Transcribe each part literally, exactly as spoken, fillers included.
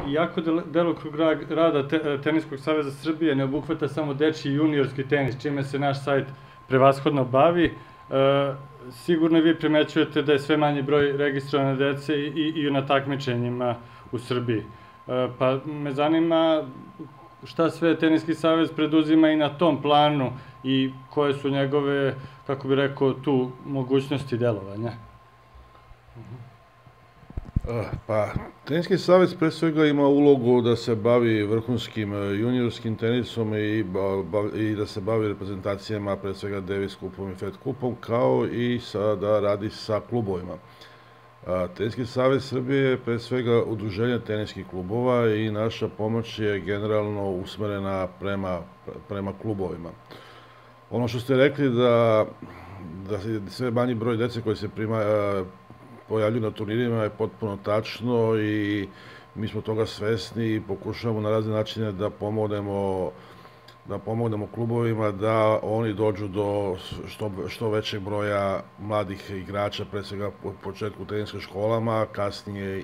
iako delokrug rada Teniskog saveza Srbije ne obuhvata samo dečiji i juniorski tenis, čime se naš sajt prevashodno bavi, sigurno vi primećujete da je sve manji broj registrovane dece i na takmičenjima u Srbiji. Pa me zanima šta sve Teniski savez preduzima i na tom planu i koje su njegove, kako bih rekao, tu mogućnosti delovanja. Pa, Teniski savez pre svega ima ulogu da se bavi vrhunskim juniorskim tenisom i da se bavi reprezentacijama, pre svega Davis kupom i Fed kupom, kao i da radi sa klubovima. Teniski savez Srbije je pre svega udruženje teniskih klubova i naša pomoć je generalno usmerena prema klubovima. Ono što ste rekli da sve manji broj dece koji se pojavljuju na turnirima je potpuno tačno i mi smo toga svesni i pokušavamo na razne načine da pomognemo da pomognemo klubovima da oni dođu do što većeg broja mladih igrača, pre svega u početku u teniskim školama, kasnije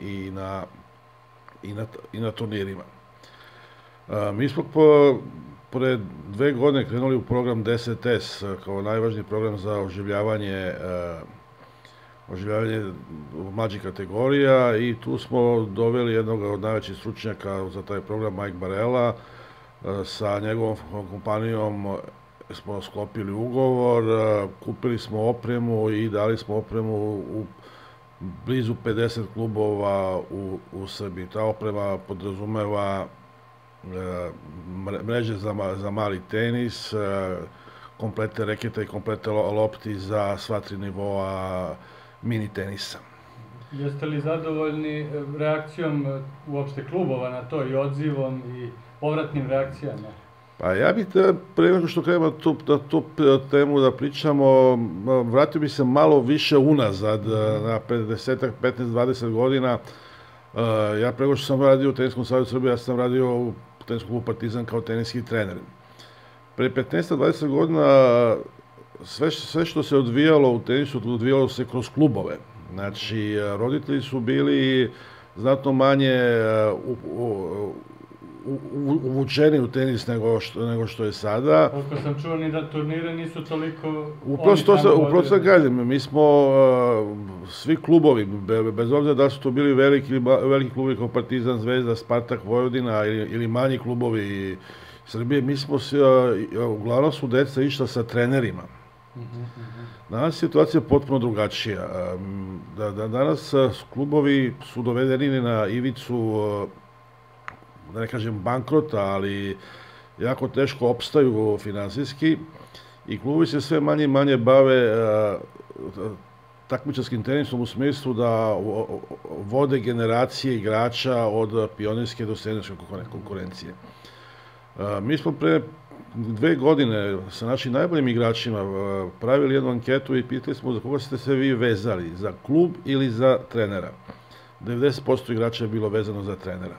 i na turnirima. Mi smo pre dve godine krenuli u program deset S kao najvažniji program za oživljavanje oživljavanje mlađih kategorija i tu smo doveli jednog od najvećih stručnjaka za taj program, Mike Barela. Sa njegovom kompanijom smo sklopili ugovor, kupili smo opremu i dali smo opremu u blizu pedeset klubova u Srbiji. Ta oprema podrazumeva mreže za mali tenis, komplete reketa i komplete lopti za sva tri nivoa mini tenisa. Jeste li zadovoljni reakcijom uopšte klubova na to i odzivom i povratnim reakcijama? Pa ja bih pre nego što krenemo na tu temu da pričamo, vratio bih se malo više unazad, na pedesetak, petnaest, dvadeset godina. Ja pre nego što sam radio u Teniskom savezu Srbije, ja sam radio u Teniskom klubu Partizan kao teniski trener. Pre petnaest do dvadeset godina sve što se odvijalo u tenisu, odvijalo se kroz klubove. Znači, roditelji su bili znatno manje uvučeni u tenis nego što je sada. Koliko sam čuo, ni da turnire nisu toliko... Upravo sam kažem, mi smo svi klubovi, bez obzira da su to bili veliki klubovi kao Partizan, Zvezda, Spartak, Vojvodina ili manji klubovi Srbije, mi smo, uglavnom su deca išla sa trenerima. Danas situacija je potpuno drugačija. Danas klubovi su dovedeni na ivicu, da ne kažem bankrota, ali jako teško opstaju finansijski i klubovi se sve manje i manje bave takmičarskim tenisom u smislu da vode generacije igrača od pionirske do seniorske konkurencije. Mi smo pre dve godine sa našim najboljim igračima pravili jednu anketu i pitali smo za koga ste se vi vezali, za klub ili za trenera. devedeset posto igrača je bilo vezano za trenera.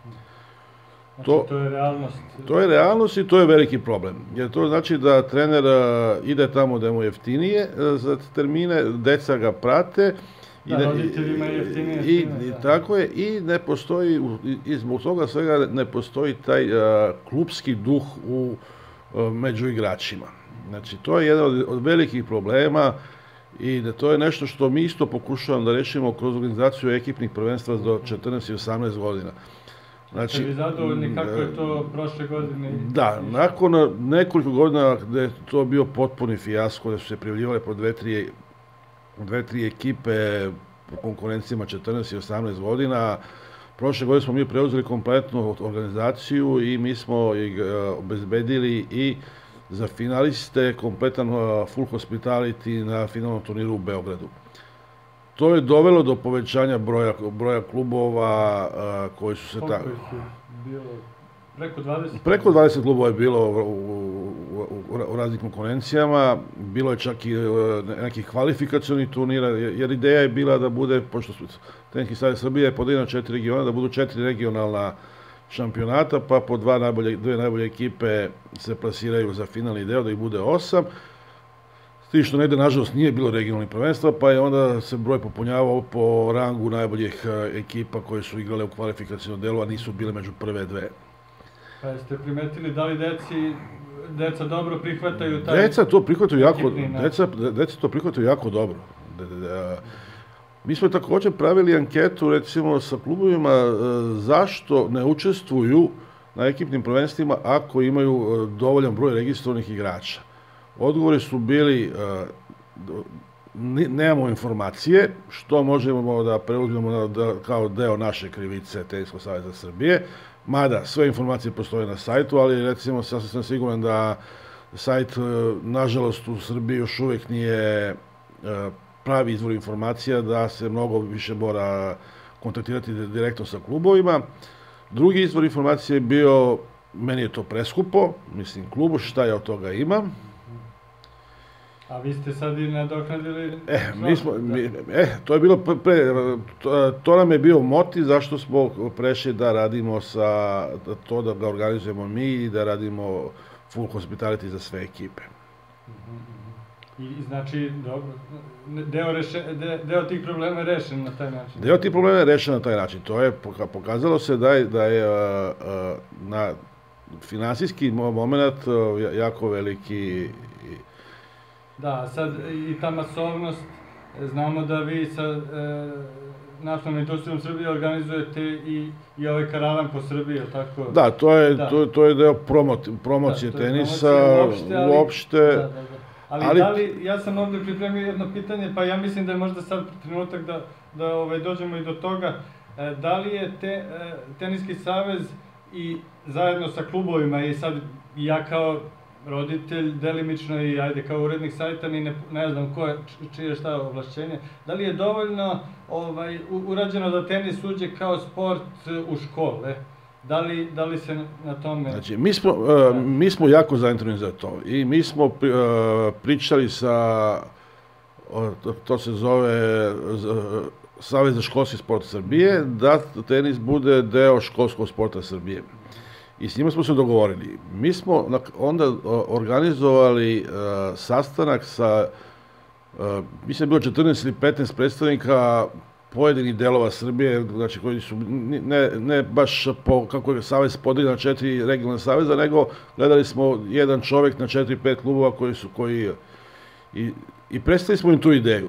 Znači, to je realnost. To je realnost i to je veliki problem. Jer to znači da trener ide tamo gde mu je jeftinije za termine, deca ga prate. Da, roditeljima je jeftinije. I tako je, i ne postoji, i zbog toga svega ne postoji taj klubski duh među igračima. Znači, to je jedan od velikih problema i to je nešto što mi isto pokušavamo da rešimo kroz organizaciju ekipnih prvenstva do četrnaest i osamnaest godina. Ste vi zadovoljni kako je to prošle godine? Da, nakon nekoliko godina gde je to bio potpuni fijasko, gde su se prijavljivale po dve, tri ekipe u konkurencijama četrnaest i osamnaest godina, prošle godine smo mi preuzeli kompletnu organizaciju i mi smo obezbedili i za finaliste kompletan full hospitality na finalnom turniru u Beogradu. To je dovelo do povećanja broja klubova koji su se... Koliko su bilo? Preko dvadeset? Preko dvadeset klubova je bilo u raznim konkurencijama. Bilo je čak i nekih kvalifikacionih turnira, jer ideja je bila da bude, pošto Teniski savez Srbije je podeljen na četiri regiona, da budu četiri regionalna šampionata, pa po dve najbolje ekipe se plasiraju za finalni deo, da ih bude osam. ti što negde, nažalost, nije bilo regionalnih prvenstva, pa je onda se broj popunjavao po rangu najboljih ekipa koje su igrale u kvalifikacijnom delu, a nisu bile među prve dve. Pa jeste primetili da li deci, deca dobro prihvataju taj... Deca to prihvataju jako, deca, deca to prihvataju jako dobro. Mi smo također pravili anketu, recimo, sa klubovima zašto ne učestvuju na ekipnim prvenstvima ako imaju dovoljan broj registrovanih igrača. Odgovori su bili, nemamo informacije, što možemo da preuzmemo kao deo naše krivice Teniskog saveza Srbije, mada sve informacije postoje na sajtu, ali recimo sasvim sam siguran da sajt, nažalost, u Srbiji još uvijek nije pravi izvor informacija, da se mnogo više mora kontaktirati direktno sa klubovima. Drugi izvor informacije je bio, meni je to preskupo, mislim, klubu, šta ja od toga imam. A vi ste sad i nadoknadili... E, mi smo, e, to je bilo pre, to, to nam je bio motiv zašto smo prešli da radimo sa, to da ga organizujemo mi i da radimo full hospitality za sve ekipe. I znači, dobro, deo, reše, de, deo tih problema je rešen na taj način? Deo tih problema je rešen na taj način. To je, pokazalo se da je, da je a, a, na finansijski moment jako veliki. Da, sad i ta masovnost, znamo da vi sa e, naftnom industrijom Srbije organizujete i, i ovaj karavan po Srbiji, tako? Da, to je, da. To, to je deo promoti, promocije da, tenisa, uopšte. Ali, uopšte. Da, da, da. Ali, ali da li, ja sam ovdje pripremio jedno pitanje, pa ja mislim da je možda sad trenutak da, da ovaj, dođemo i do toga. E, da li je te, e, Teniski savez i zajedno sa klubovima i sad ja kao roditelj, delimično i ajde kao urednik sajta, ni ne, ne znam ko je, čije šta ovlašćenje, da li je dovoljno ovaj, urađeno da tenis uđe kao sport u škole? Da li, da li se na tome... Znači, mi smo, uh, mi smo jako zainteresovani za to i mi smo uh, pričali sa, uh, to, to se zove uh, Savez za školski sport Srbije, da tenis bude deo školskog sporta Srbije. I s njima smo se dogovorili. Mi smo onda organizovali uh, sastanak sa, uh, mislim je bilo četrnaest ili petnaest predstavnika pojedinih delova Srbije, znači koji su ne, ne baš po, kako je savez podeljen na četiri regionalne saveza, nego gledali smo jedan čovjek na četiri, pet klubova koji su, koji, i, i predstavili smo im tu ideju.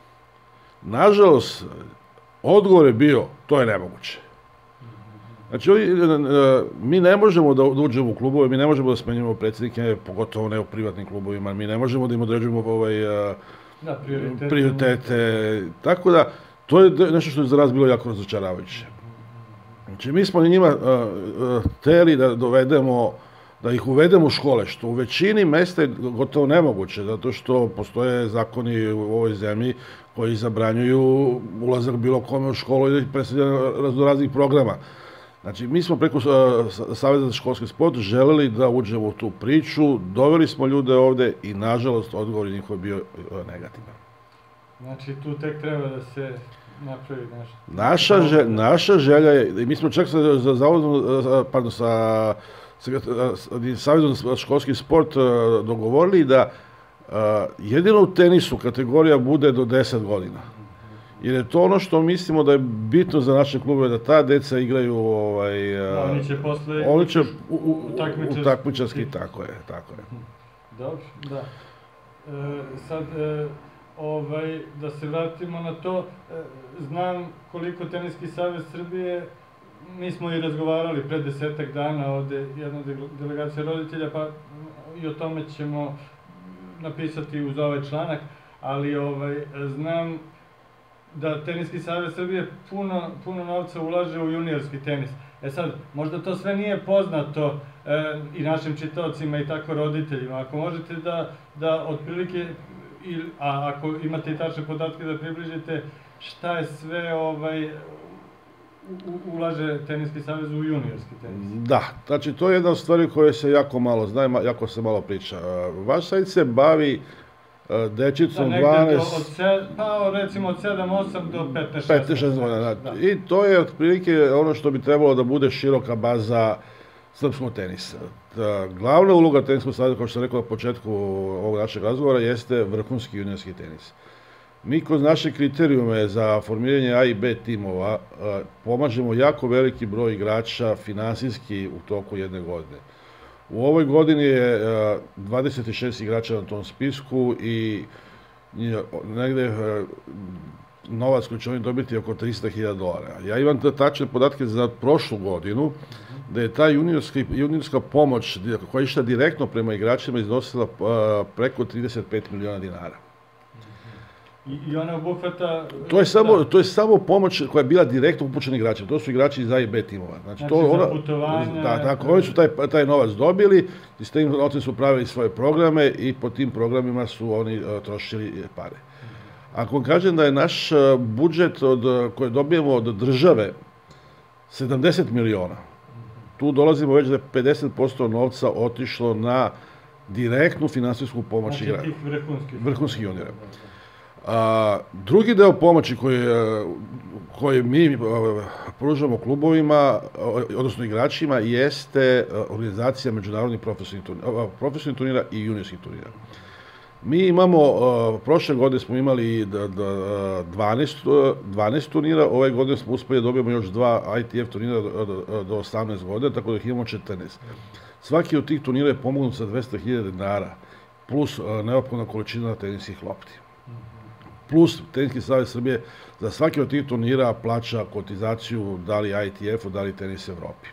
Nažalost, odgovor je bio, to je nemoguće. Znači, mi ne možemo da uđemo u klubove, mi ne možemo da smenjamo predsjednike, pogotovo ne u privatnim klubovima, mi ne možemo da im određujemo ovaj, da, prioritete. prioritete, tako da, to je nešto što je za nas bilo jako razočaravajuće. Znači, mi smo njima hteli da dovedemo, da ih uvedemo u škole, što u većini mesta je gotovo nemoguće, zato što postoje zakoni u ovoj zemlji koji zabranjuju ulazak bilo kome u školu i predstavljanje raznoraznih programa. Znači, mi smo preko Saveza za školski sport želeli da uđemo u tu priču, doveli smo ljude ovde i, nažalost, odgovor njihov je bio negativan. Znači, tu tek treba da se napravi nešto. Naša, želja, naša želja je, mi smo čak sa, za zavodom, pardon, sa, sa Savezom za školski sport dogovorili da a, jedino u tenisu kategorija bude do deset godina. Jer je to ono što mislimo da je bitno za naše klubove, da ta deca igraju... Ovaj, da, oni će posle... Oni će u, u, u takmičarski, tako je, tako je. Dobro, da. E, sad, e, ovaj, da se vratimo na to, e, znam koliko Teniski savez Srbije, mi smo i razgovarali pre desetak dana ovde, jedna delegacija roditelja, pa i o tome ćemo napisati uz ovaj članak, ali ovaj, znam da Teniski savez Srbije puno, puno novca ulaže u juniorski tenis. E sad, možda to sve nije poznato e, i našim čitaocima i tako roditeljima. Ako možete da, da otprilike, il, a ako imate i tačne podatke da približite šta je sve ovaj, u, u, ulaže Teniski savez u juniorski tenis. Da, znači to je jedna od stvari koje se jako malo zna, jako se malo priča. Vaš sajt se bavi dečicom dvanaest... Pa recimo od sedam osam do petnaest šesnaest godina. I to je otprilike ono što bi trebalo da bude široka baza srpskog tenisa. Glavna uloga Teniskog saveza, kao što sam rekao na početku ovog našeg razgovora, jeste vrhunski juniorski tenis. Mi kroz naše kriterijume za formiranje A i B timova pomažemo jako veliki broj igrača finansijski u toku jedne godine. U ovoj godini je dvadeset šest igrača na tom spisku i negde novac koji će oni dobiti oko trista hiljada dolara. Ja imam tačne podatke za prošlu godinu, da je ta juniorska pomoć koja je išla direktno prema igračima iznosila preko trideset pet miliona dinara. I ona obuhvata... To je samo pomoć koja je bila direktno upućena igračima. To su igrači iz A i B timova. Znači za putovanje... Da, tako, oni su taj novac dobili i s tim novcem su pravili svoje programe i po tim programima su oni trošili pare. Ako kažem da je naš budžet koji dobijemo od države sedamdeset miliona, tu dolazimo već da je pedeset posto novca otišlo na direktnu finansijsku pomoć igrača. Znači tih vrhunskih juniora. Drugi deo pomoći koje mi pružamo klubovima, odnosno igračima, jeste organizacija međunarodnih profesionalnih turnira i juniorskih turnira. Mi imamo, prošle godine smo imali dvanaest turnira, ove godine smo uspeli da dobijemo još dva I T F turnira do osamnaest godina, tako da ih imamo četrnaest. Svaki od tih turnira je pomognut sa dvesta hiljada dinara, plus neophodna količina teniskih lopti. Plus Teniski savez Srbije za svaki od tih turnira plaća kotizaciju da li I T F-u, da li Tenis Evropi.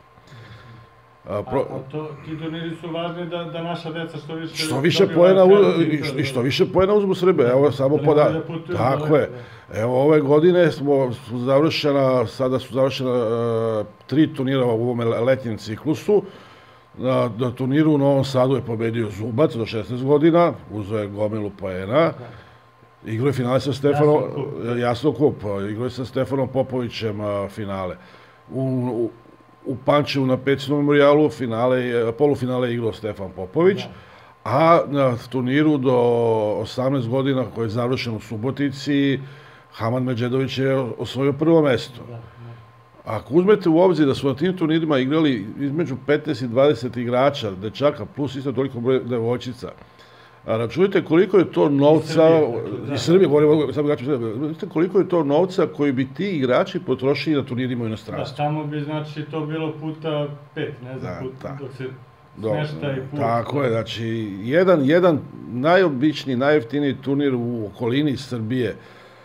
A ti turniri su važni da naša deca što više... Što više poena i što više poena uzmu Srbije. Evo samo poda... Tako je. Evo ove godine smo završena, sada su završena tri turnira u ovom letnjem ciklusu. Na turniru u Novom Sadu je pobedio Zubac do šesnaest godina, uzeo je gomilu poena. Igrao je finale sa Stefanom... Jasno kup. Igrao je sa Stefanom Popovićem finale. U Pančevu na Pecinom memorijalu polufinale je igrao Stefan Popović, a na turniru do osamnaest godina koji je završen u Subotici, Hamad Medžedović je osvojio prvo mesto. Ako uzmete u obzir da su na tim turnirima igrali između petnaest i dvadeset igrača, dečaka, plus isto toliko broj devojčica, računajte koliko je to novca, iz Srbije, govorimo samo igrači iz Srbije, računajte koliko je to novca koji bi ti igrači potrošili na turnirima u inostranstvu. Da, tamo bi znači to bilo puta pet, ne znam, dok se smešta i put. Tako je, znači, jedan najobičniji, najjeftiniji turnir u okolini Srbije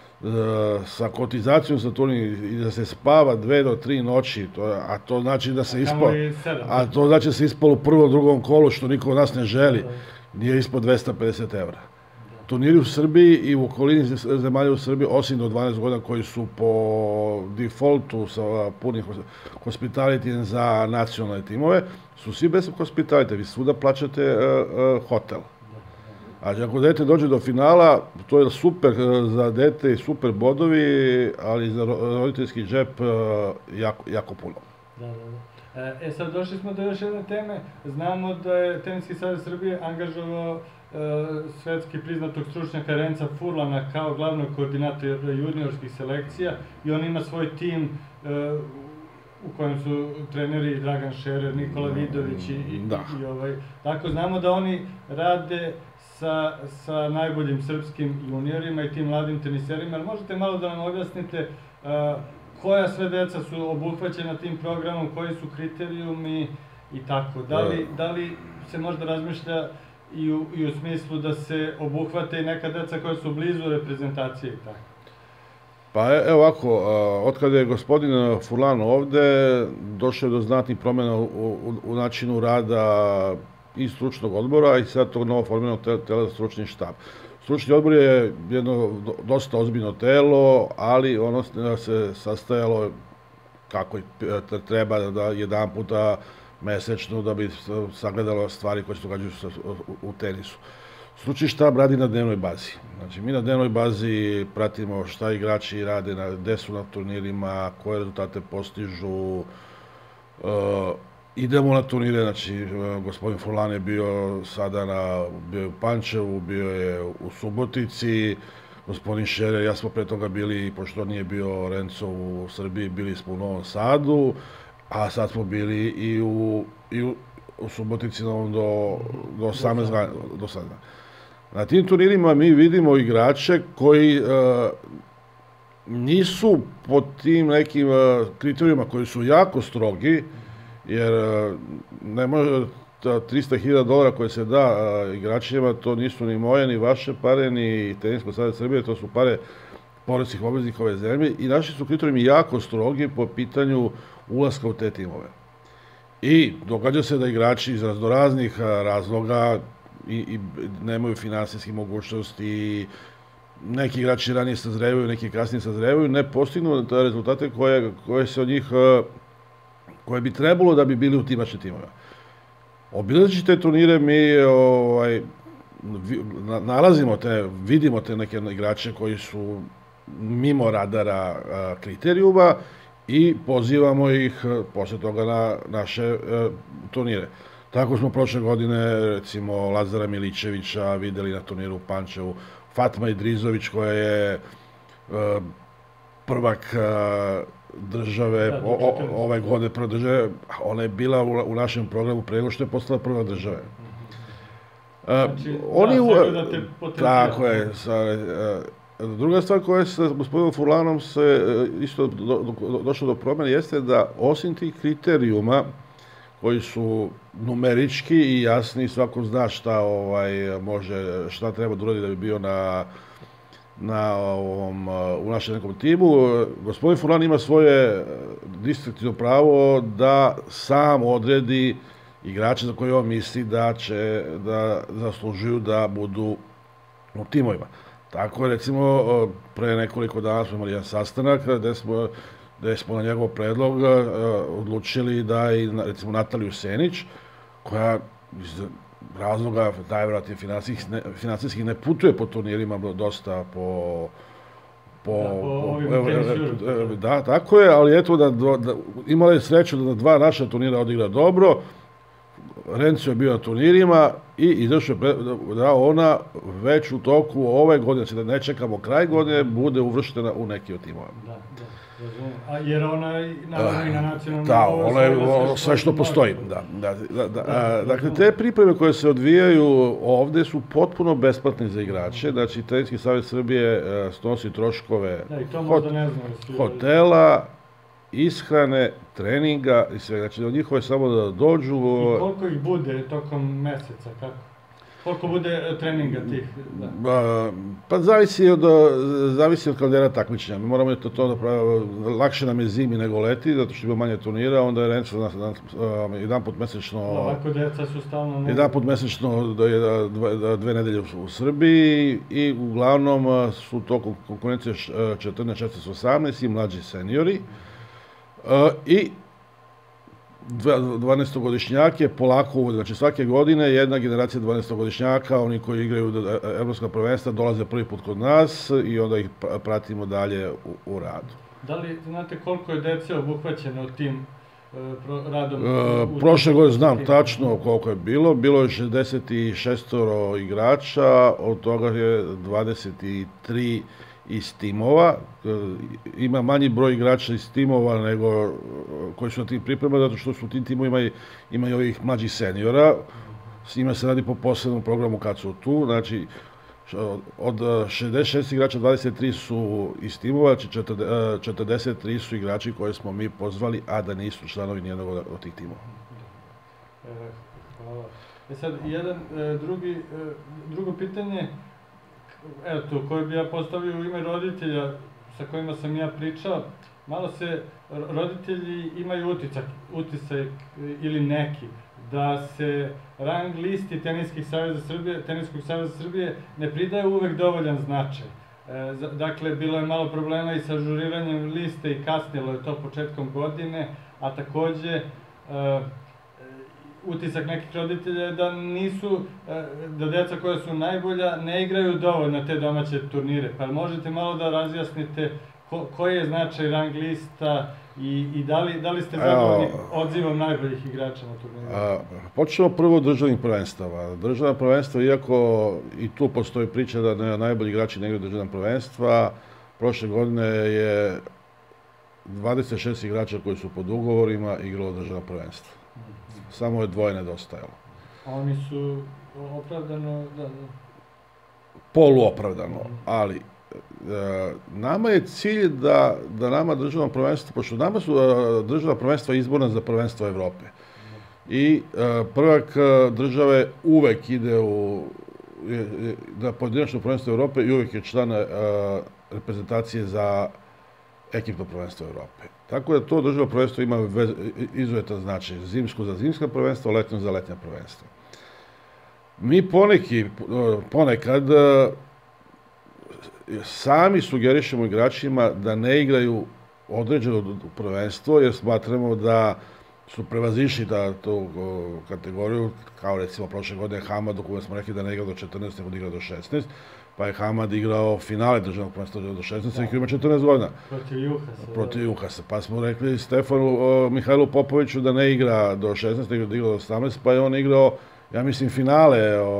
sa kotizacijom za turnir i da se spava dve do tri noći, a to znači da se ispalo, a to znači da se ispalo u prvom, drugom kolu, što niko od nas ne želi, nije ispod dvesta pedeset evra. Turniri u Srbiji i u okolini zemalja u Srbiji, osim do dvanaest godina koji su po defaultu sa punim hospitality za nacionalne timove, su svi bez hospitality, vi svuda plaćate hotel. A ako dete dođe do finala, to je super za dete i super bodovi, ali za roditeljski džep jako puno. Da, da, da. E sad došli smo do još jedne teme. Znamo da je Teniski savez Srbije angažovao svetski priznatog stručnjaka Renca Furlana kao glavnog koordinatora juniorskih selekcija i on ima svoj tim u kojem su treneri Dragan Šerer, Nikola Vidović i ovaj. Tako znamo da oni rade sa najboljim srpskim juniorima i tim mladim teniserima, ali možete malo da nam objasnite koja sve deca su obuhvaćena tim programom, koji su kriterijumi i tako. Da li se možda razmišlja i u smislu da se obuhvate i neka deca koja su blizu reprezentacije i tako? Pa evo ovako, otkada je gospodin Furlan ovde, došlo je do znatnih promjena u načinu rada i stručnog odbora i sad tog novo formirano tela za stručni štab. Stručni odbor je jedno dosta ozbiljno telo, ali ono se sastajalo kako treba da jedan puta mesečno da bi sagledalo stvari koje se događaju u tenisu. Stručni štab radi na dnevnoj bazi. Znači, mi na dnevnoj bazi pratimo šta igrači rade, gde su na turnirima, koje rezultate postižu. Idemo na turnire, znači, gospodin Furlan je bio sada u Pančevu, bio je u Subotici, gospodin Šerer, ja smo pre toga bili, pošto nije bio Renco u Srbiji, bili smo u Novom Sadu, a sad smo bili i u, i u, u Subotici do, do osamnaest do sada. Na tim turnirima mi vidimo igrače koji e, nisu po tim nekim e, kriterijima koji su jako strogi, jer e, ne može trista hiljada dolara koje se da e, igračima, to nisu ni moje, ni vaše pare, ni Teniskog saveza Srbije, to su pare poreskih obveznika ove zemlje i naši su kriterijumi jako strogi po pitanju ulaska u te timove. I događa se da igrači iz raznoraznih razloga i, i nemaju finansijskih mogućnosti, i neki igrači ranije sazrevaju, neki kasnije sazrevaju, ne postignu te rezultate koje, koje se od njih, koje bi trebalo da bi bili u timačne timove. Obilazeći te turnire mi ovaj, nalazimo te, vidimo te neke igrače koji su mimo radara kriterijuma i pozivamo ih posle toga na naše turnire. Tako smo prošle godine, recimo, Lazara Milićevića videli na turniru u Pančevu, Fatma Idrizović koja je prvak države, ove godine prve države, ona je bila u našem programu pre nego što je postala prvak države. Znači, da te potencijal. Tako je. Druga stvar koja je sa gospodinom Furlanom se isto došlo do promjene jeste da osim tih kriterijuma koji su numerički i jasni, svako zna šta može, šta treba da uradi da bi bio na na ovom, u našem nekom timu. Gospodin Furlan ima svoje diskreciono pravo da sam odredi igrače za koje on misli da će, da zaslužuju da budu u timovima. Tako je, recimo, pre nekoliko dana smo imali jedan sastanak gde smo, gde smo na njegov predlog odlučili da i, recimo, Nataliju Senić, koja iz razloga, najvjerojatnije finansijskih, ne putuje po turnirima dosta po... Da, tako je, ali eto, imala je sreću da na dva naša turnira odigra dobro. Renzo je bio na turnirima i izašao je da ona već u toku ove godine, znači da ne čekamo kraj godine, bude uvrštena u neki od timova. Da, da, razumijem. A jer ona je naravno i na nacionalnom nivou... Da, ona je sve što postoji. Dakle, te pripreme koje se odvijaju ovde su potpuno besplatne za igrače. Znači, Teniski savez Srbije snosi troškove hotela, ishrane, treninga i sve. Znači, od njihove samo da dođu... I koliko ih bude tokom meseca, kako? Koliko bude treninga tih? Pa zavisi od, zavisi od kalendara takmičenja. Mi moramo to, to napraviti, lakše nam je zimi nego leti, zato što ima manje turnira, onda je Renzo jedan put mesečno... Ovako deca su stalno... Jedan put mesečno, dve nedelje u Srbiji i uglavnom su to konkurencije četrnaest, šesnaest, osamnaest i mlađi seniori. I dvanaestogodišnjake polako uvode. Znači, svake godine jedna generacija dvanaestogodišnjaka, oni koji igraju evropska prvenstva, dolaze prvi put kod nas i onda ih pratimo dalje u radu. Da li znate koliko je dece obuhvaćeno tim radom? Prošle godine znam tačno koliko je bilo. Bilo je šezdeset šest igrača, od toga je dvadeset tri iz timova. Ima manji broj igrača iz timova nego koji su na tim pripremama, zato što su u tim timovima ima i ovih mlađih seniora. S njima se radi po posebnom programu kad su tu. Znači, od šezdeset šest igrača, dvadeset tri su iz timova, znači četrdeset tri su igrači koje smo mi pozvali, a da nisu članovi nijednog od tih timova. Hvala. E sad, jedan drugo pitanje, eto, koje bi ja postavio u ime roditelja sa kojima sam ja pričao, malo se roditelji imaju utisak, utisak ili neki, da se rang listi Teniskog saveza Srbije, Teniskog saveza Srbije ne pridaje uvek dovoljan značaj. Dakle, bilo je malo problema i sa ažuriranjem liste i kasnilo je to početkom godine, a takođe utisak nekih roditelja je da nisu, da deca koja su najbolja ne igraju dovoljno te domaće turnire. Pa možete malo da razjasnite koji je značaj rang lista i da li ste zadovoljni odzivom najboljih igrača na turniru? Počnemo prvo od državnih prvenstava. Državna prvenstva, iako i tu postoji priča da najbolji igrači ne igraju državna prvenstva, prošle godine je dvadeset šest igrača koji su pod ugovorima igralo državno prvenstvo. Samo je dvoje nedostajalo. A oni su opravdano, da, da. Poluopravdano, ali nama je cilj da, da nama državno prvenstvo, pošto nama su državna prvenstva izborna za prvenstvo Evrope. I prvak države uvek ide u na pojedinačno prvenstvo Evrope i uvek je član reprezentacije za ekipno prvenstvo Evrope. Tako da to državno prvenstvo ima izuzetan značaj. Zimsko za zimska prvenstva, letnjo za letnja prvenstva. Mi poneki, ponekad sami sugerišemo igračima da ne igraju određeno prvenstvo, jer smatramo da su prevazišli tu kategoriju, kao recimo prošle godine Hamad, u kojoj smo rekli da ne igra do četrnaest, nego da igra do šesnaest, pa je Hamad igrao finale državnog prvenstva do šesnaest, i ima četrnaest godina. Protiv Juhasa. Protiv Juhasa. Pa smo rekli Stefanu Mihajlu Popoviću da ne igra do šesnaest, nego da igra do osamnaest, pa je on igrao, ja mislim, finale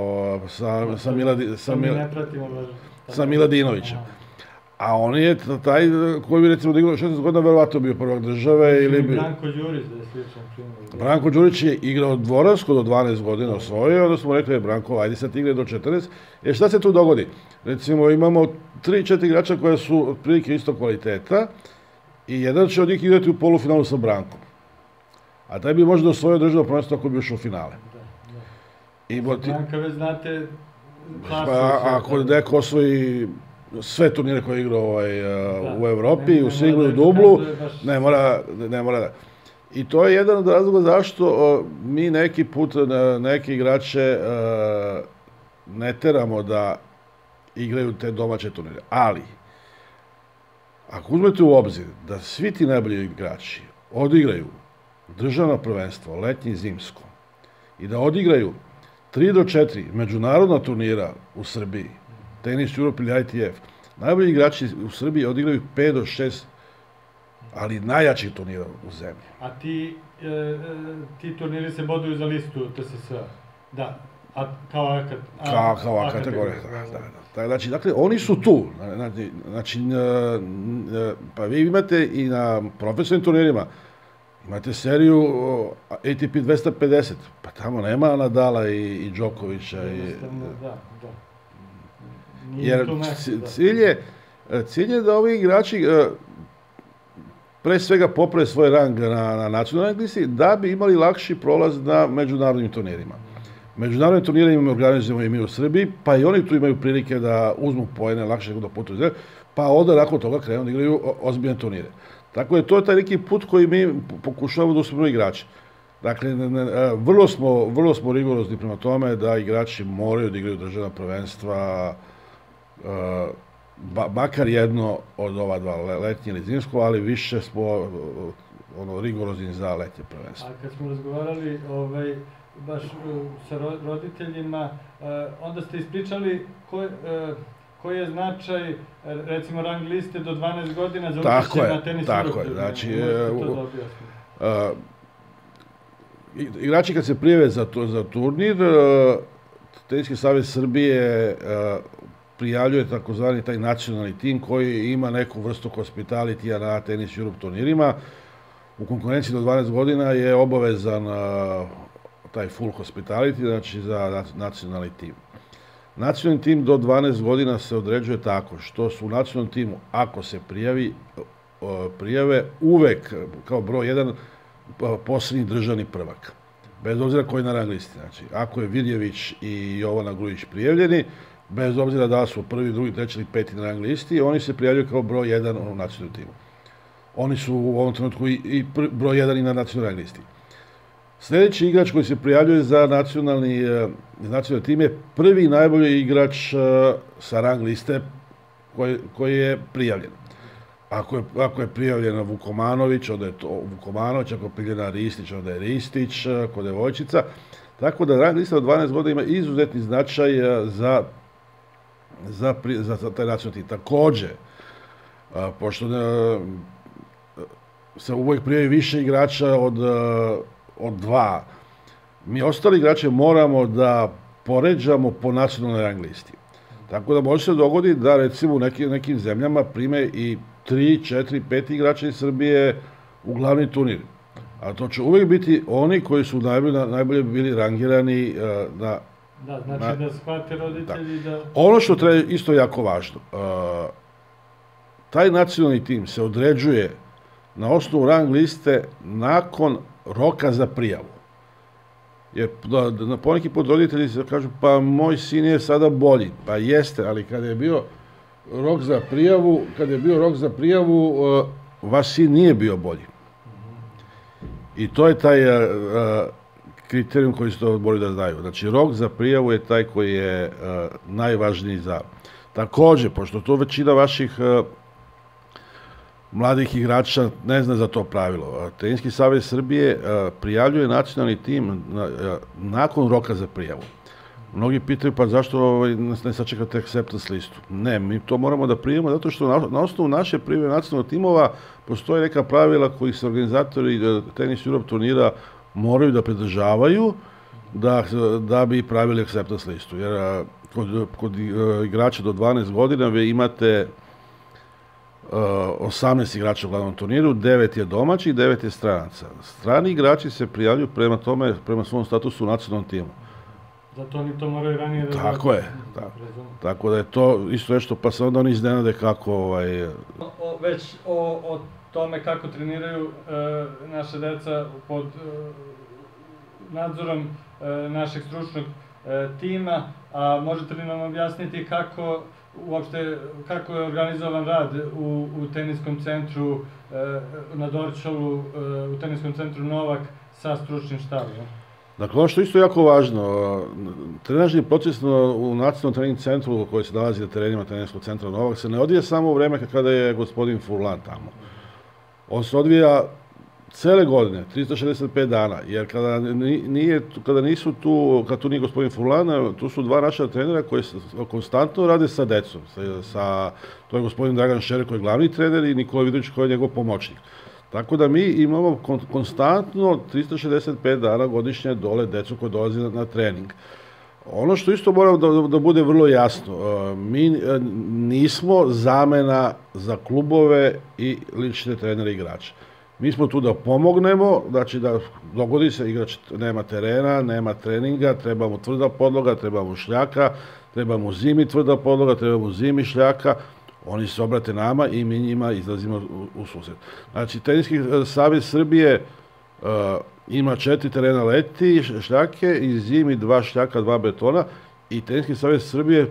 sa Miladinovićem. A on je taj koji bi recimo da igrao šesnaest godina, verovatno bio prvak države ili bi... Branko Đurić, da je sličan primjer. Branko Đurić je igrao dvoransko do dvanaest godina osvojio, onda smo rekli, Branko, ajde sad igra do četrnaest. Jer šta se tu dogodi? Recimo imamo tri četiri igrača koja su otprilike isto kvaliteta i jedan će od njih igrati u polufinalu sa Brankom. A taj bi možda osvojio državno prvenstvo ako bi ušao u finale. Branka već znate... Ako neko osvoji sve turnire koje je igrao u Evropi, u singlu i u dublu, ne mora da... I to je jedan od razloga zašto mi neki put neke igrače ne teramo da igraju te domaće turnire. Ali, ako uzmete u obzir da svi ti najbolji igrači odigraju državno prvenstvo, letnje i zimsko, i da odigraju tri do četiri međunarodna turnira u Srbiji, Tenis Europe ili I T F, najbolji igrači u Srbiji odigraju pet do šest, ali najjačih turnira u zemlji. A ti turniri se boduju za listu T S S-a? Da. Kao A? Kao A kategorija, da. Znači, dakle, oni su tu. Znači, pa vi imate i na profesionalnim turnirima, imate seriju A T P dvesta pedeset, pa tamo nema Nadala i Đokovića. Jednostavno, da, da. Jer cilj je da ovi igrači pre svega poprave svoj rang na nacionalnoj listi da bi imali lakši prolaz na međunarodnim turnirima. Međunarodne turnire imamo organizujemo i mi u Srbiji, pa i oni tu imaju prilike da uzmu poene lakše nego da putuju zemlje, pa onda nakon toga krenu da igraju ozbiljne turnire. Tako je, to je taj neki put koji mi pokušavamo da usmerimo igrače. Dakle, vrlo smo rigorozni prema tome da igrači moraju da igraju državna prvenstva, makar jedno od ova dva, letnje ili zimsko, ali više smo rigorozni za letnje prvenstvo. A kad smo razgovarali baš sa roditeljima, onda ste ispričali koji je značaj, recimo, rang liste do dvanaest godina za učešće na Tenis Europe. Tako je, znači, igrači kad se prijave za turnir, Teniski savez Srbije prijavljuje takozvani taj nacionalni tim koji ima neku vrstu hospitalitija na Tenis Europe turnirima. U konkurenciji do dvanaest godina je obavezan taj full hospitality, znači za nacionalni tim. Nacionalni tim do dvanaest godina se određuje tako što su u nacionalnom timu, ako se prijavi, prijave uvek kao broj jedan posljednji državni prvak. Bez obzira koji je na rang listi. Znači, ako je Vidjević i Jovana Grujić prijavljeni, bez obzira da su prvi, drugi, treći ili peti na rang listi, oni se prijavljuju kao broj jedan u nacionalnom timu. Oni su u ovom trenutku i broj jedan i na nacionalnoj rang listi. Sljedeći igrač koji se prijavljuje za nacionalni tim je prvi najbolji igrač sa rang liste koji je prijavljen. Ako je prijavljena Vukomanović, onda je to Vukomanović, ako je prijavljena Ristić, onda je Ristić, kod Devojčica. Tako da rang lista od dvanaest godina ima izuzetni značaj za taj nacionalni tim. Također, pošto se uvijek prijavi više igrača od dva, mi ostali igrače moramo da poređamo po nacionalnoj rang listi. Tako da može se dogoditi da recimo u nekim zemljama prime i tri, četiri, pet igrača iz Srbije u glavni turnir. A to će uvijek biti oni koji su najbolje, najbolje bili rangirani na... Da, znači da shvate roditelji da... Ono što treba isto jako važno, taj nacionalni tim se određuje na osnovu rang liste nakon roka za prijavu. Jer poneki put roditelji se kažu, pa moj sin je sada bolji. Pa jeste, ali kada je bio rok za prijavu, kada je bio rok za prijavu, vaš sin nije bio bolji. I to je taj kriterijum koji su to odbori da znaju. Znači, rok za prijavu je taj koji je najvažniji za... Također, pošto to većina vaših mladih igrača ne zna za to pravilo. Teniski savez Srbije prijavljuje nacionalni tim nakon roka za prijavu. Mnogi pitaju, pa zašto ne sačekate acceptance listu? Ne, mi to moramo da prijavimo zato što na osnovu naše prijave nacionalnog timova postoje neka pravila koji se organizatori Tennis Europe turnira moraju da pridržavaju da bi pravili acceptance listu. Jer kod igrača do dvanaest godina vi imate osamnaest igrača u glavnom turniru, devet je domaći i devet je stranaca. Strani igrači se prijavljuju prema tome, prema svom statusu u nacionalnom timu. Zato oni to moraju ranije da... Tako je. Tako da je to isto nešto, pa se onda oni iznenade kako... Već o tome kako treniraju naše deca pod nadzorom našeg stručnog tima, a možete li nam objasniti kako uopšte, kako je organizovan rad u teniskom centru na Dorćolu, u teniskom centru Novak sa stručnim štabom? Dakle, ono što je isto jako važno, trenažni proces u nacionalnom trening centru koji se nalazi na terenima teniskog centra Novak se ne odvija samo u vreme kada je gospodin Furlan tamo. On se odvija cele godine, trista šezdeset pet dana, jer kada nisu tu, kada tu nije gospodin Furlan, tu su dva naša trenera koji konstantno rade sa decom. To je gospodin Dragan Šer koji je glavni trener i Nikola Vidović koji je njegov pomoćnik. Tako da mi imamo konstantno trista šezdeset pet dana godišnje dole decu koji dolazi na trening. Ono što isto mora da bude vrlo jasno, mi nismo zamena za klubove i lične trenere igrača. Mi smo tu da pomognemo, znači da dogodi se igrač nema terena, nema treninga, treba mu tvrda podloga, treba mu šljaka, treba mu zimi tvrda podloga, treba mu zimi šljaka. Oni se obrate nama i mi njima izlazimo u susret. Znači, Teniski savez Srbije ima četiri terena leti, šljake i zimi dva šljaka, dva betona i Teniski savez Srbije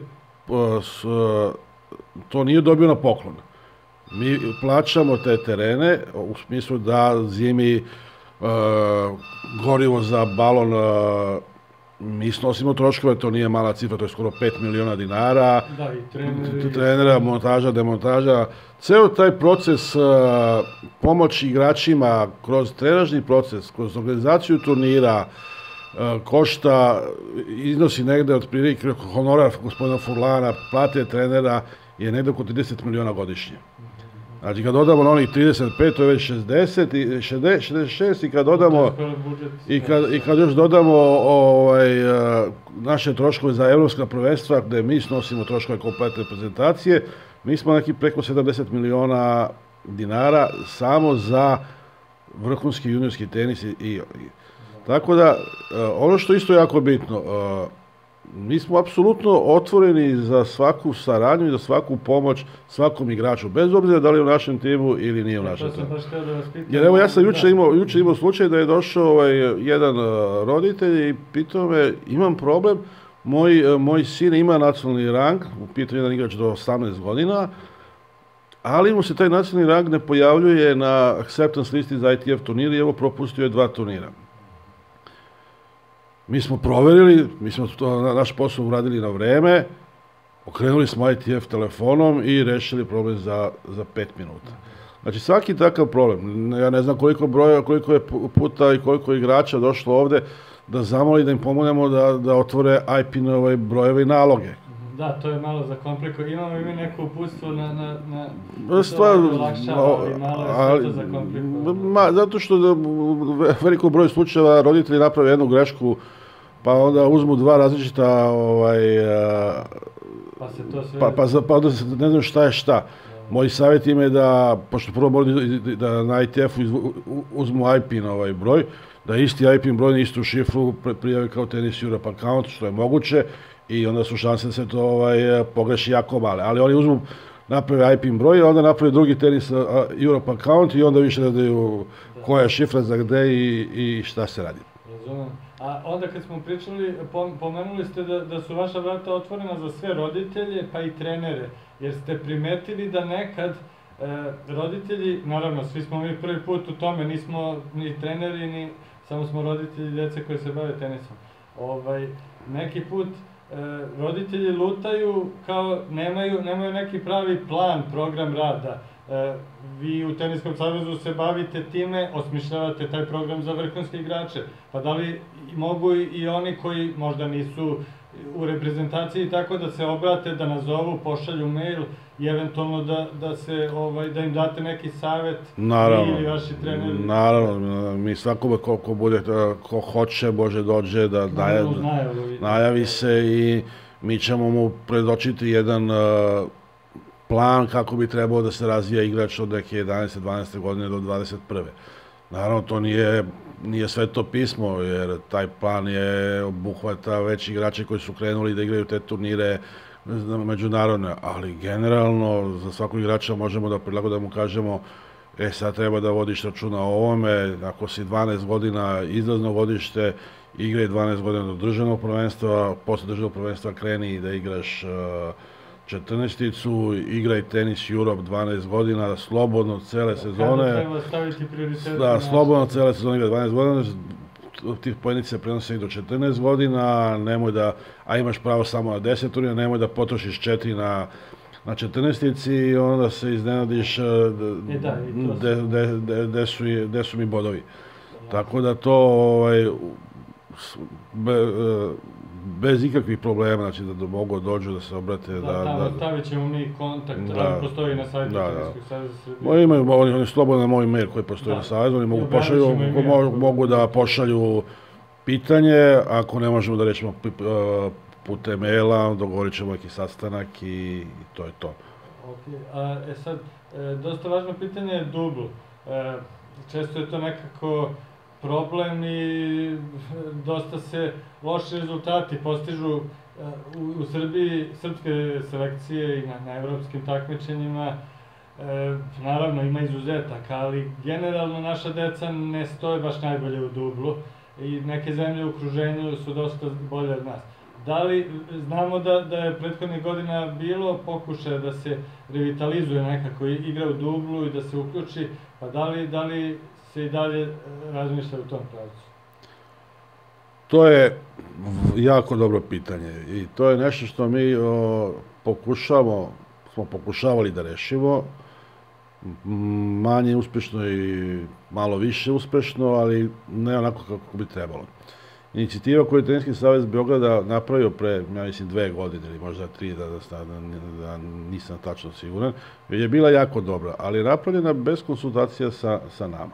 to nije dobio na poklon. Mi plaćamo te terene u smislu da zimi gorivo za balon, mi snosimo troškove, to nije mala cifra, to je skoro pet miliona dinara, trenera, montaža, demontaža. Ceo taj proces pomoći igračima kroz trenažni proces, kroz organizaciju turnira, košta, iznosi negde od prilike honorar gospodina Furlana, plate trenera je negde oko trideset miliona godišnje. Znači, kad dodamo na onih trideset pet, to je već šezdeset, šezdeset šest i kad dodamo i kad još dodamo naše troškove za evropska prvenstva, gde mi snosimo troškove kompletne reprezentacije, mi smo neki preko sedamdeset miliona dinara samo za vrhunski juniorski tenis. Tako da, ono što isto jako bitno, mi smo apsolutno otvoreni za svaku saradnju i za svaku pomoć svakom igraču, bez obzira da li je u našem timu ili nije u našem timu. Jer evo, ja sam juče imao slučaj da je došao jedan roditelj i pitao me, imam problem, moj sin ima nacionalni rang, u pitanju jedan igrač do osamnaest godina, ali mu se taj nacionalni rang ne pojavljuje na acceptance listi za I T F turnir i evo propustio je dva turnira. Mi smo proverili, mi smo naš posao uradili na vreme, okrenuli smo I T F telefonom i rešili problem za pet minuta. Znači, svaki takav problem, ja ne znam koliko broja, koliko je puta i koliko igrača došlo ovde da zamoli da im pomognemo da otvore I P N-ove brojeve i naloge. Da, to je malo zakomplikovo. Imamo i mi neko uputstvo na to olakšava, ali malo je sve to zakomplikovano. Zato što u velikom broju slučajeva roditelji naprave jednu grešku, pa onda uzmu dva različita, pa se to sve... pa onda ne znam šta je šta. Moj savjet im je da, pošto prvo moraju da na I T F-u uzmu I P I N ovaj broj, da isti I P I N broj, istu šifru prijavi kao Tennis Europe account, što je moguće, i onda su šanse da se to ovaj, pogreši jako male. Ali oni uzmu, naprave I P I N broj, onda naprave drugi Tennis Europe account i onda više ne daju koja je šifra za gde i, i šta se radi. Razumem. A onda kad smo pričali, pomenuli ste da, da su vaša vrata otvorena za sve roditelje, pa i trenere, jer ste primetili da nekad e, roditelji, naravno, svi smo mi prvi put u tome, nismo ni treneri, ni samo smo roditelji djece koji se bave tenisom. Ovaj, neki put e, roditelji lutaju kao nemaju, nemaju neki pravi plan, program rada. E, vi u Teniskom savezu se bavite time, osmišljavate taj program za vrhunske igrače. Pa da li mogu i oni koji možda nisu u reprezentaciji tako da se obrate, da nazovu, pošalju mail i eventualno da, da, se, ovaj, da im date neki savet ili vaši treneri? Naravno, mi svakome ko, ko, bude, ko hoće može dođe da najavi, najavi se i mi ćemo mu predočiti jedan uh, plan kako bi trebao da se razvija igrač od neke jedanaeste dvanaeste godine do dvadeset prve. Naravno, to nije, nije sveto pismo, jer taj plan je obuhvata već igrače koji su krenuli da igraju te turnire međunarodne, ali generalno za svakog igrača možemo da prilagodimo, mu kažemo e sad treba da vodiš računa o ovome, ako si dvanaest godina izlazno godište, igraj dvanaest godina do državnog prvenstva, posle državnog prvenstva kreni da igraš uh, četrnaesticu, igraj Tennis Europe dvanaest godina, slobodno cele sezone. Kada treba staviti prioritet? Da, slobodno cele sezone igra dvanaest godina, tih pojedinaca se prenose i do četrnaest godina, nemoj da, a imaš pravo samo na deset turnira, nemoj da potrošiš četiri na na četrnaestici i onda se iznenadiš gde su mi bodovi. Tako da to ovaj, bez ikakvih problema, znači da mogu dođu da se obrate. Da, stavit ćemo mi kontakt, da postoji na sajtu Tenniskog saveza Srbije. Imaju, oni slobodno na moj mail koji postoji na savezu, oni mogu da pošalju pitanje, ako ne možemo da rečemo putem maila, dogovorit ćemo neki sastanak i to je to. E sad, dosta važno pitanje je dubl. Često je to nekako problem i dosta se loši rezultati postižu u Srbiji, srpske selekcije i na evropskim takmičenjima. Naravno, ima izuzetaka, ali generalno naša deca ne stoje baš najbolje u dublu i neke zemlje u okruženju su dosta bolje od nas. Da li, znamo da, da je prethodnih godina bilo pokušaja da se revitalizuje nekako igra u dublu i da se uključi, pa da li, da li se i dalje razmišlja u tom pravcu? To je jako dobro pitanje i to je nešto što mi o, pokušamo, smo pokušavali da rešimo, manje uspešno i malo više uspešno, ali ne onako kako bi trebalo. Inicijativa koju je Teniski savez Beograda napravio pre, ja mislim, dve godine ili možda tri, da, da, da nisam tačno siguran, je bila jako dobra, ali je napravljena bez konsultacija sa, sa nama.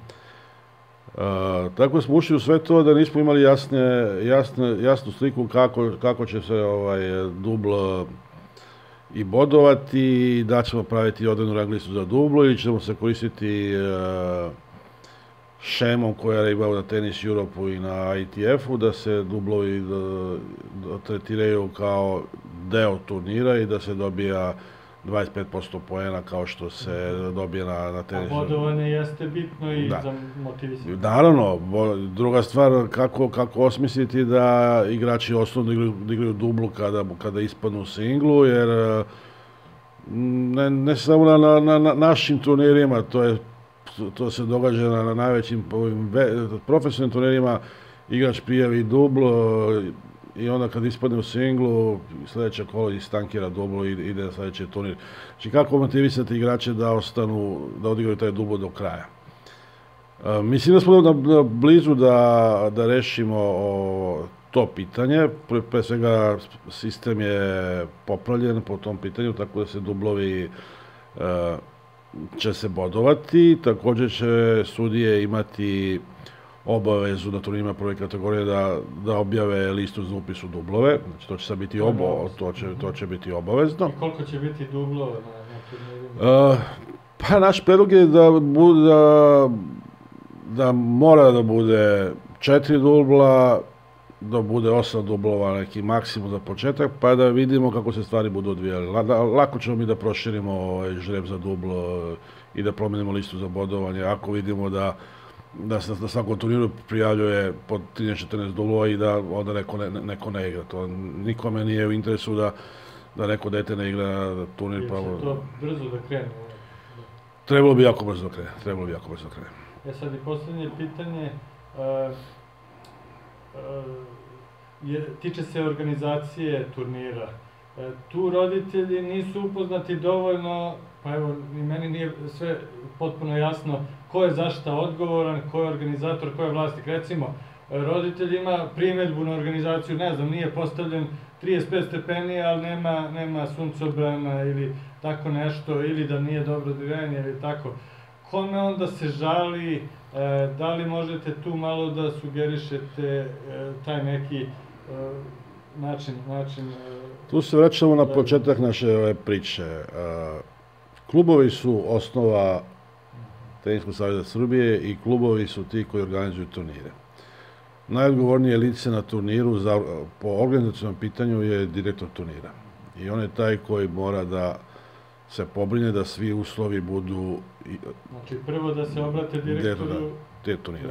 E, tako smo ušli u sve to da nismo imali jasne, jasne, jasnu sliku kako, kako će se ovaj, dubl i bodovati, da ćemo praviti odrednu rang listu za dublo ili ćemo se koristiti e, šemom koja je imao na Tennis Europe-u i na I T F-u, da se dublovi tretiraju kao deo turnira i da se dobija dvadeset pet posto poena kao što se dobije na, na Tennis Europe. A bodovanje jeste bitno i da. Za motivisanje. Naravno, druga stvar, kako, kako osmisliti da igrači osnovno igraju, igraju dublu kada, kada ispadnu u singlu, jer ne, ne samo na, na, na našim turnirima, to je to se događa na najvećim profesionalnim turnirima, igrač prijavi dublo i onda kad ispadne u singlu, sljedeće kolo istankira dublo i ide na sljedeći turnir. Znači kako motivisati igrače da ostanu, da odigraju taj dublo do kraja. Mislim da smo blizu da, da rešimo to pitanje. Pre, pre svega sistem je popravljen po tom pitanju, tako da se dublovi će se bodovati, također će sudije imati obavezu na turnirima prve kategorije da, da objave listu za upis u dublove. Znači, to će sad biti obo, to će, to će biti obavezno. I koliko će biti dublova na, na turnirima? Uh, pa naš predlog je da, bude, da, da mora da bude četiri dubla, da bude osam dublova, neki maksimum za početak, pa da vidimo kako se stvari budu odvijali. Lako ćemo mi da proširimo ovaj žreb za dublo i da promenimo listu za bodovanje, ako vidimo da da se na svakom turniru prijavljuje po trinaest četrnaest dublova i da onda neko ne, neko ne igra. To nikome nije u interesu da, da neko dete ne igra turnir. Jer će to brzo da krene? Trebalo bi jako brzo da krene. Trebalo bi jako brzo da krene. E sad i posljednje pitanje, uh, uh, je, tiče se organizacije turnira. Uh, tu roditelji nisu upoznati dovoljno, pa evo, i meni nije sve potpuno jasno ko je za šta odgovoran, ko je organizator, ko je vlasnik. Recimo, roditelj ima primedbu na organizaciju, ne znam, nije postavljen trideset pet stepeni, ali nema, nema suncobrana ili tako nešto, ili da nije dobro grejanje ili tako. Kome onda se žali, e, da li možete tu malo da sugerišete e, taj neki e, način... način e, tu se vraćamo na početak naše ove priče. E, klubovi su osnova Teniskog saveza Srbije i klubovi su ti koji organizuju turnire. Najodgovornije lice na turniru za, po organizacionom pitanju je direktor turnira. I on je taj koji mora da se pobrine da svi uslovi budu... Znači, prvo da se obrate direktoru te turnira.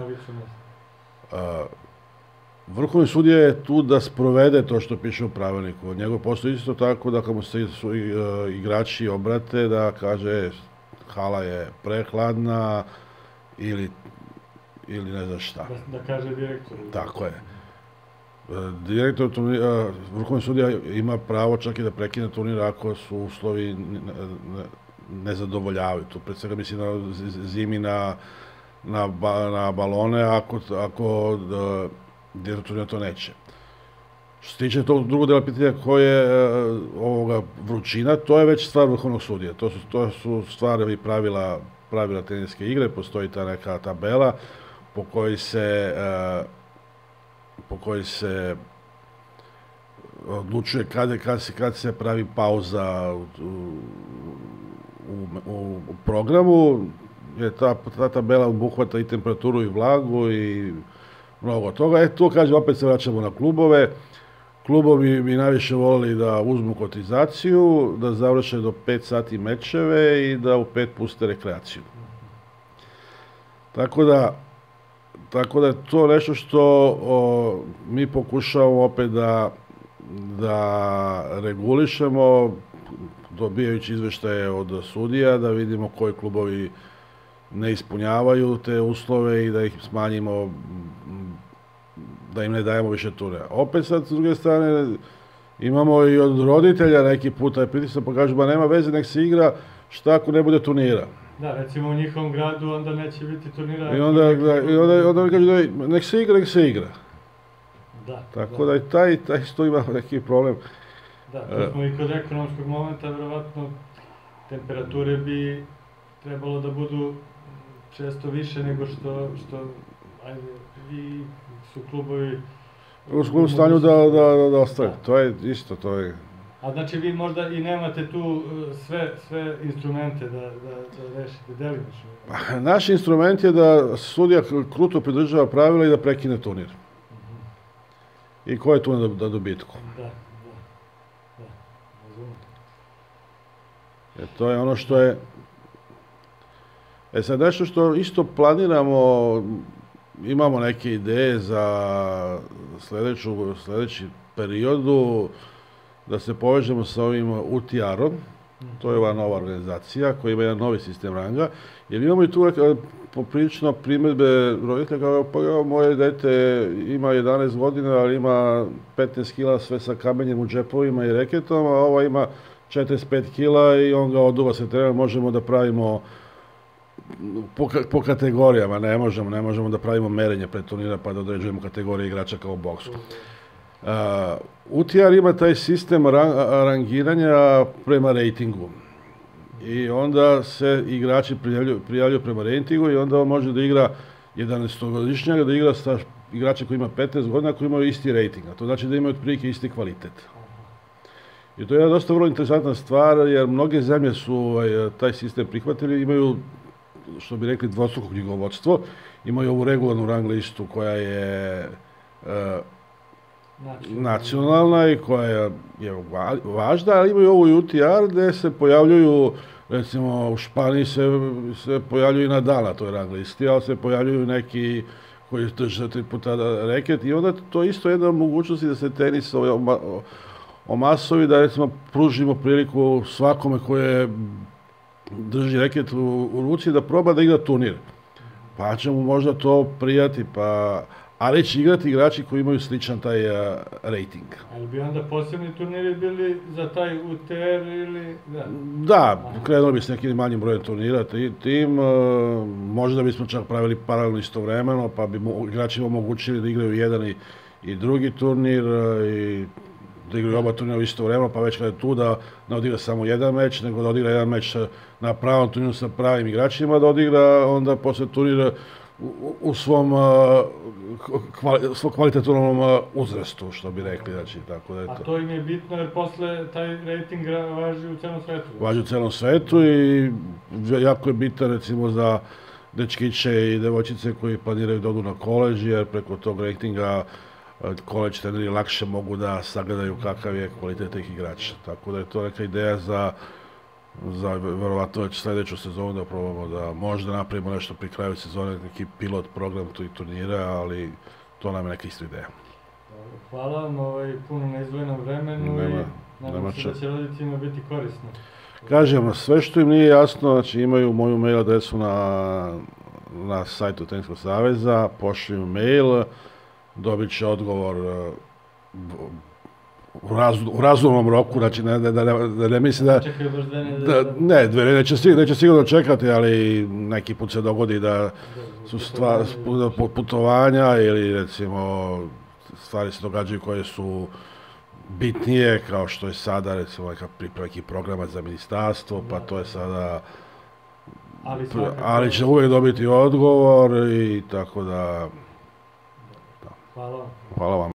Vrhovni sudija je tu da sprovede to što piše u pravilniku. Od njega postoji isto tako da kad mu se igrači obrate da kaže hala je prehladna ili ili ne znam šta. Da, da kaže direktor. Tako je. Direktor turnira, vrhovni sudija ima pravo čak i da prekine turnir ako su uslovi ne, ne, ne zadovoljavaju. Tu pred svega mislim na zimi na, na, ba, na balone, ako, ako da, direktor turnira to neće. Što se tiče tog drugog dela pitanja koje je ovoga vrućina, to je već stvar vrhovnog sudija. To su, to su stvari i pravila, pravila teniske igre, postoji ta neka tabela po kojoj se po kojoj se odlučuje kad, kad, se, kad se pravi pauza u, u, u, u programu. Je ta, ta tabela obuhvata i temperaturu i vlagu i mnogo toga. E tu, kažem, opet se vraćamo na klubove. Klubovi bi najviše volili da uzmu kotizaciju, da završe do pet sati mečeve i da u pet puste rekreaciju. Tako da, tako da je to nešto što o, mi pokušavamo opet da, da regulišemo, dobijajući izveštaje od sudija, da vidimo koji klubovi ne ispunjavaju te uslove i da ih smanjimo, da im ne dajemo više turnira. Opet sad, s druge strane, imamo i od roditelja neki put taj pritisak, pa kažu, ba nema veze, nek se igra, šta ako ne bude turnira. Da, recimo u njihovom gradu onda neće biti turnira. I onda, da, i onda, onda mi kažu, da nek se igra, nek se igra. Da. Tako da, da i taj, taj što ima neki problem. Da, to smo i kod ekonomskog momenta, verovatno, temperature bi trebalo da budu često više nego što, što ajde, i su klubovi u stanju da, da, da ostaju. To je isto, to je... A znači vi možda i nemate tu sve, sve instrumente da, da, da rešite, delimično? Naš instrument je da sudija kruto pridržava pravila i da prekine turnir. Uh-huh. I ko je tu na, na dobitku? Da, da, da, razumem. E, to je ono što je... E sad, nešto što isto planiramo, imamo neke ideje za sledeću, sledeći periodu, da se povežemo sa ovim U T R-om, to je ova nova organizacija koja ima jedan novi sistem ranga, jer imamo i tu poprilično primedbe roditelja, kao pa ja, moje dete ima jedanaest godina, ali ima petnaest kila sve sa kamenjem u džepovima i reketom, a ova ima četrdeset pet kila i on ga oduva se terena, možemo da pravimo po, po kategorijama, ne možemo, ne možemo da pravimo merenje pred turnira pa da određujemo kategorije igrača kao u boksu. Uh, U T R ima taj sistem rangiranja prema rejtingu i onda se igrači prijavljuju, prijavljuju prema rejtingu i onda on može da igra jedanaestogodišnjaka da igra sa igrača koji ima petnaest godina koji imaju isti rating, a to znači da imaju otprilike isti kvalitet. I to je jedna dosta vrlo interesantna stvar, jer mnoge zemlje su ovaj, taj sistem prihvatili, imaju, što bi rekli, dvostruko knjigovodstvo, imaju ovu regularnu rang listu koja je e, nacionalna i koja je važna, ali imaju ovu U T R gde se pojavljuju, recimo u Španiji se, se pojavljuju i Nadal na toj rang listi, ali se pojavljuju neki koji drže tri puta reket i onda to isto jedna mogućnosti da se tenis omasovi, da recimo pružimo priliku svakome koje drži reket u, u ruci da proba da igra turnir. Pa će mu možda to prijati, pa... ali će igrati igrači koji imaju sličan taj uh, rating. Ali bi onda posebni turniri bili za taj U T R ili... Da, da krenuli bi s nekim manjim brojem turnira tim, uh, možda bismo čak pravili paralelno istovremeno, pa bi igračima omogućili da igraju jedan i, i drugi turnir uh, i da igraju oba turnira u isto vremeno, pa već kada je tu da ne odigra samo jedan meč, nego da odigra jedan meč na pravom turniru sa pravim igračima, da odigra onda posle turnira u, u svom kvali, kvalitativnom uzrastu, što bi rekli, znači, tako da je to. A to im je bitno jer posle taj rating važi u celom svetu? Važi u celom svetu i jako je bitan, recimo, za dečkiće i devojčice koji planiraju da odu na koleđ, jer preko tog ratinga koleđ treneri lakše mogu da sagledaju kakav je kvalitet tih igrača. Tako da je to neka ideja za, za verovatno već sledeću sezonu da probamo da možda napravimo nešto pri kraju sezone, neki pilot program tu i turnira, ali to nam je neka isto ideja. Hvala vam ovaj, puno na izdvojenom vremenu nema, i nadam se da će roditeljima biti korisno. Kažem, sve što im nije jasno, znači imaju moju mail adresu na, na sajtu Teniskog saveza, pošlju mail, dobit će odgovor u, raz, u razumnom roku, znači da ne, da, da, da ne misli da... da ne, dve neće, neće sigurno čekati, ali neki put se dogodi da su stvar, putovanja ili recimo stvari se događaju koje su bitnije, kao što je sada recimo neka priprema nekih programa za ministarstvo, pa to je sada... Ali, ali će uvijek dobiti odgovor i tako da... Hvala vam. Hvala vam.